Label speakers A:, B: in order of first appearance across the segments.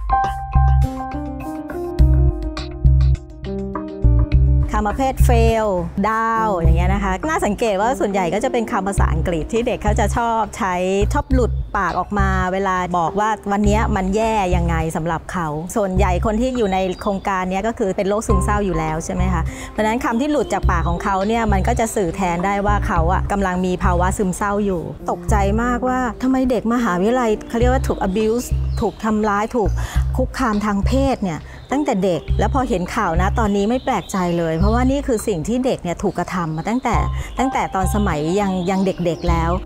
A: คำประเภท fail down อย่างเงี้ยนะคะน่าสังเกตว่าส่วนใหญ่ก็จะเป็นคำภาษาอังกฤษที่เด็กเขาจะชอบใช้ชอบหลุดปากออกมาเวลาบอกว่าวันนี้มันแย่ยังไงสำหรับเขาส่วนใหญ่คนที่อยู่ในโครงการนี้ก็คือเป็นโรคซึมเศร้าอยู่แล้วใช่ไหมคะเพราะฉะนั้นคำที่หลุดจากปากของเขาเนี่ยมันก็จะสื่อแทนได้ว่าเขาอะกำลังมีภาวะซึมเศร้าอยู่ตกใจมากว่าทำไมเด็กมหาวิทยาลัยเขาเรียกว่าถูก abuse ถูกทำร้ายถูกคุกคามทางเพศเนี่ยตั้งแต่เด็กแล้วพอเห็นข่าวนะตอนนี้ไม่แปลกใจเลยเพราะว่านี่คือสิ่งที่เด็กเนี่ยถูกกระทำมาตั้งแต่ตอนสมัยยังเด็กๆแล้ว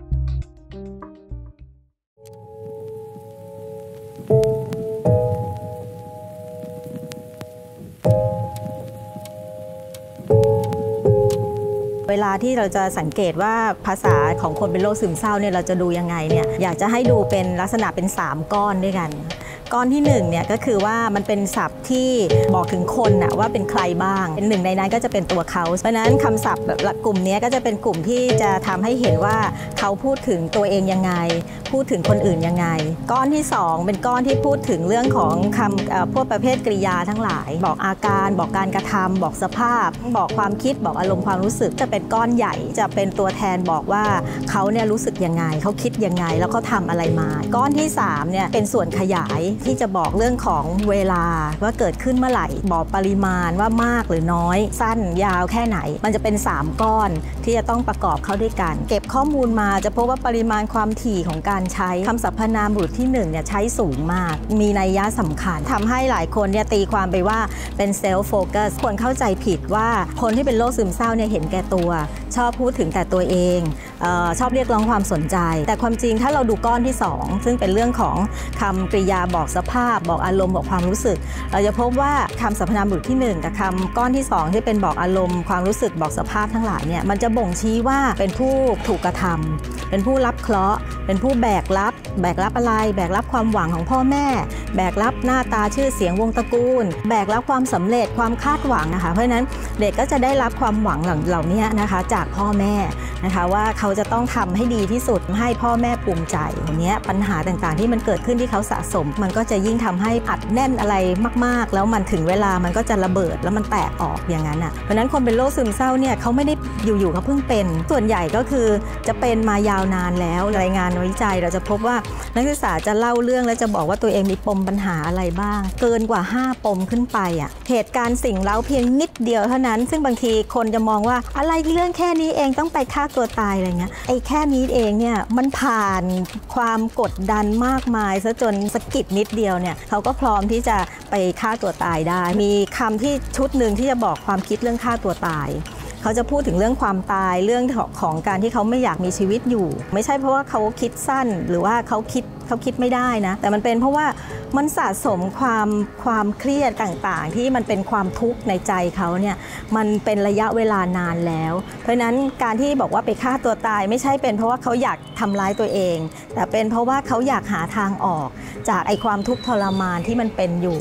A: เวลาที่เราจะสังเกตว่าภาษาของคนเป็นโรคซึมเศร้าเนี่ยเราจะดูยังไงเนี่ยอยากจะให้ดูเป็นลักษณะเป็น3ก้อนด้วยกันก้อนที่1เนี่ยก็คือว่ามันเป็นศัพท์ที่บอกถึงคนน่ะว่าเป็นใครบ้างเป็นหนึ่งในนั้นก็จะเป็นตัวเขาเพราะฉะนั้นคำศัพท์แบบกลุ่มนี้ก็จะเป็นกลุ่มที่จะทำให้เห็นว่าเขาพูดถึงตัวเองยังไงพูดถึงคนอื่นยังไงก้อนที่2เป็นก้อนที่พูดถึงเรื่องของคำพวกประเภทกริยาทั้งหลายบอกอาการบอกการกระทำบอกสภาพบอกความคิดบอกอารมณ์ความรู้สึกจะเป็นก้อนใหญ่จะเป็นตัวแทนบอกว่าเขาเนี่ยรู้สึกยังไงเขาคิดยังไงแล้วเขาทำอะไรมาก้อนที่3เนี่ยเป็นส่วนขยายที่จะบอกเรื่องของเวลาว่าเกิดขึ้นเมื่อไหร่บอกปริมาณว่ามากหรือน้อยสั้นยาวแค่ไหนมันจะเป็น3ก้อนที่จะต้องประกอบเข้าด้วยกันเก็บข้อมูลมาจะพบว่าปริมาณความถี่ของการใช้คำสรรพนามบุรุษที่1เนี่ยใช้สูงมากมีนัยยะสำคัญทำให้หลายคนเนี่ยตีความไปว่าเป็นเซลฟ์โฟกัสคนเข้าใจผิดว่าคนที่เป็นโรคซึมเศร้าเนี่ยเห็นแก่ตัวชอบพูดถึงแต่ตัวเองชอบเรียกร้องความสนใจแต่ความจริงถ้าเราดูก้อนที่2ซึ่งเป็นเรื่องของคำกริยาบอกสภาพบอกอารมณ์บอกความรู้สึกเราจะพบว่าคำสรรพนามบุรุษที่1กับคำก้อนที่2ที่เป็นบอกอารมณ์ความรู้สึกบอกสภาพทั้งหลายเนี่ยมันจะบ่งชี้ว่าเป็นผู้ถูกกระทำเป็นผู้รับเคราะห์เป็นผู้แบกรับอะไรแบกรับความหวังของพ่อแม่แบกรับหน้าตาชื่อเสียงวงตระกูลแบกรับความสำเร็จความคาดหวังนะคะเพราะฉะนั้นเด็กก็จะได้รับความหวังเหล่านี้นะคะจากพ่อแม่นะคะว่าเขาจะต้องทำให้ดีที่สุดให้พ่อแม่ภูมิใจอย่างนี้ปัญหาต่างๆที่มันเกิดขึ้นที่เขาสะสมมันก็จะยิ่งทำให้อัดแน่นอะไรมากๆแล้วมันถึงเวลามันก็จะระเบิดแล้วมันแตกออกอย่างนั้นอ่ะเพราะฉะนั้นคนเป็นโรคซึมเศร้าเนี่ยเขาไม่ได้อยู่ๆเขาเพิ่งเป็นส่วนใหญ่ก็คือจะเป็นมายาวนานแล้วรายงานวิจัยเราจะพบว่านักศึกษาจะเล่าเรื่องแล้วจะบอกว่าตัวเองมีปมปัญหาอะไรบ้างเกินกว่า5ปมขึ้นไปอ่ะเหตุการณ์สิ่งเร้าเพียงนิดเดียวเท่านั้นซึ่งบางทีคนจะมองว่าอะไรเรื่องแค่นี้เองต้องไปฆ่าตัวตายอะไรเงี้ยไอ้แค่นี้เองเนี่ยมันผ่านความกดดันมากมายซะจนสะกิดนิดเดียวเนี่ยเขาก็พร้อมที่จะไปฆ่าตัวตายได้มีคำที่ชุดหนึ่งที่จะบอกความคิดเรื่องฆ่าตัวตายเขาจะพูดถึงเรื่องความตายเรื่องของการที่เขาไม่อยากมีชีวิตอยู่ไม่ใช่เพราะว่าเขาคิดสั้นหรือว่าเขาคิดไม่ได้นะแต่มันเป็นเพราะว่ามันสะสมความเครียดต่างๆที่มันเป็นความทุกข์ในใจเขาเนี่ยมันเป็นระยะเวลานานแล้วเพราะฉะนั้นการที่บอกว่าไปฆ่าตัวตายไม่ใช่เป็นเพราะว่าเขาอยากทำร้ายตัวเองแต่เป็นเพราะว่าเขาอยากหาทางออกจากไอ้ความทุกข์ทรมานที่มันเป็นอยู่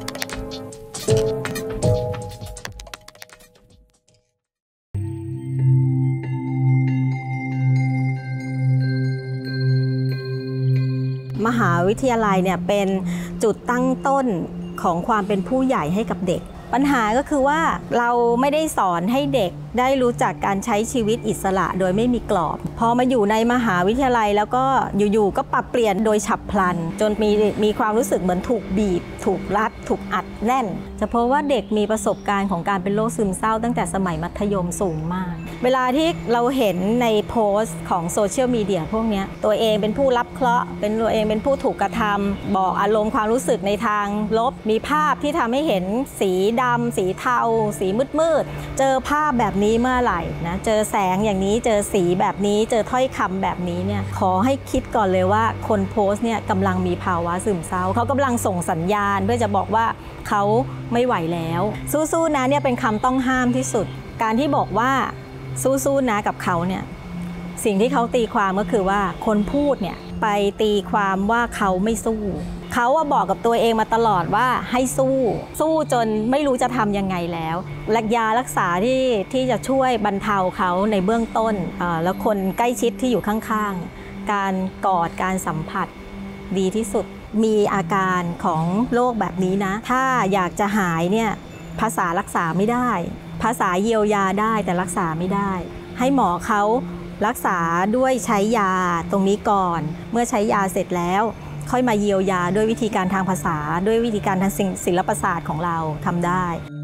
A: มหาวิทยาลัยเนี่ยเป็นจุดตั้งต้นของความเป็นผู้ใหญ่ให้กับเด็กปัญหาก็คือว่าเราไม่ได้สอนให้เด็กได้รู้จักการใช้ชีวิตอิสระโดยไม่มีกรอบพอมาอยู่ในมหาวิทยาลัยแล้วก็อยู่ๆก็ปรับเปลี่ยนโดยฉับพลันจนมีความรู้สึกเหมือนถูกบีบถูกรัดถูกอัดแน่นจะเพราะว่าเด็กมีประสบการณ์ของการเป็นโรคซึมเศร้าตั้งแต่สมัยมัธยมสูงมากเวลาที่เราเห็นในโพสต์ของโซเชียลมีเดียพวกนี้ตัวเองเป็นผู้รับเคราะห์เป็นตัวเองเป็นผู้ถูกกระทำบอกอารมณ์ความรู้สึกในทางลบมีภาพที่ทำให้เห็นสีดำสีเทาสีมืดเจอภาพแบบนี้เมื่อไหร่นะเจอแสงอย่างนี้เจอสีแบบนี้เจอถ้อยคำแบบนี้เนี่ยขอให้คิดก่อนเลยว่าคนโพสต์เนี่ยกำลังมีภาวะซึมเศร้าเขากำลังส่งสัญญาณเพื่อจะบอกว่าเขาไม่ไหวแล้วสู้ๆนะเนี่ยเป็นคำต้องห้ามที่สุดการที่บอกว่าสู้ๆนะกับเขาเนี่ยสิ่งที่เขาตีความก็คือว่าคนพูดเนี่ยไปตีความว่าเขาไม่สู้เขาบอกกับตัวเองมาตลอดว่าให้สู้จนไม่รู้จะทำยังไงแล้วยารักษาที่จะช่วยบรรเทาเขาในเบื้องต้นแล้วคนใกล้ชิดที่อยู่ข้างๆการกอดการสัมผัสดีที่สุดมีอาการของโรคแบบนี้นะถ้าอยากจะหายเนี่ยภาษารักษาไม่ได้ภาษาเยียวยาได้แต่รักษาไม่ได้ให้หมอเขารักษาด้วยใช้ยาตรงนี้ก่อนเมื่อใช้ยาเสร็จแล้วค่อยมาเยียวยาด้วยวิธีการทางภาษาด้วยวิธีการทางศิลปศาสตร์ของเราทำได้